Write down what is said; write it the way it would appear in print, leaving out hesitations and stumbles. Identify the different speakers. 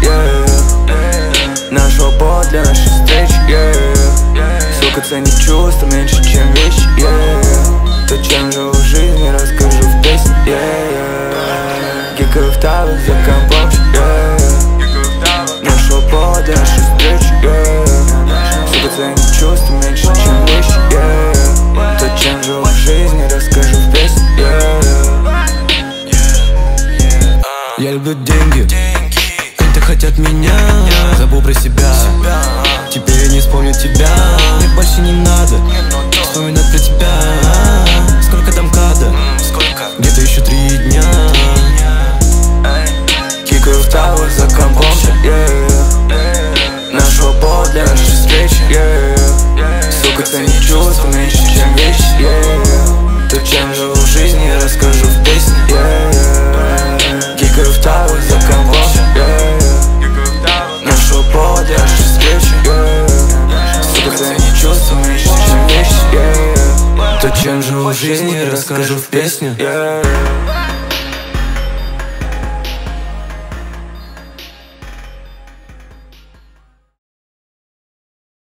Speaker 1: Нашел повод для нашей встречи, Сука, ценит чувства меньше, чем вещи, То, чем живу в жизни, расскажу в песне, Гикаю в тавах за компом, Нашел повод для нашей встречи, Сука, ценит чувства меньше, чем вещи, То, чем живу в жизни, расскажу в песне,
Speaker 2: Я люблю деньги, они-то хотят меня. Забыл про себя, теперь я не вспомню тебя. Мне больше не надо вспоминать про тебя. Сколько там када? Где-то еще 3 дня.
Speaker 1: Кикаю в тавах за компом, Нашел повод для нашей встречи, Сука, ценит чувства меньше, чем вещи, То, чем живу в жизни, расскажу в песне, Кикаю в тавах за компом, Нашел повод для нашей встречи, Сука, ценит чувства меньше, чем вещи, То, чем живу в жизни, расскажу в песне.